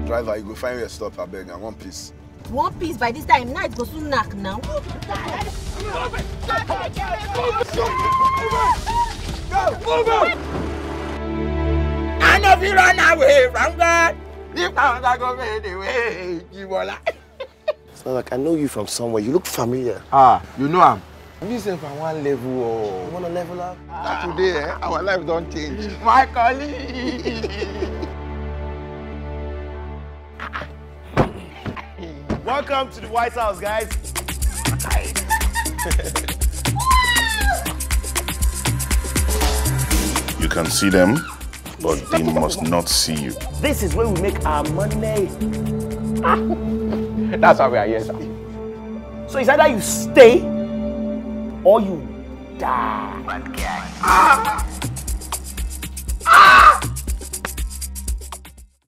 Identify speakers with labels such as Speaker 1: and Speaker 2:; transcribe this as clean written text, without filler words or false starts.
Speaker 1: Driver, you go find where you stop, I beg. One piece.
Speaker 2: One piece by this time, night go soon knock now.
Speaker 1: Move it!
Speaker 3: I know if you run away from God, if I go away, you will like.
Speaker 4: So like I know you from somewhere. You look familiar.
Speaker 3: Ah, you know him. You say from one level or
Speaker 4: You wanna level up?
Speaker 3: today, our life don't change. My colleague.
Speaker 5: Welcome to the White House, guys.
Speaker 6: You can see them, but they must not see you.
Speaker 4: This is where we make our money.
Speaker 3: That's why we are here, sir.
Speaker 4: So it's either you stay or you die.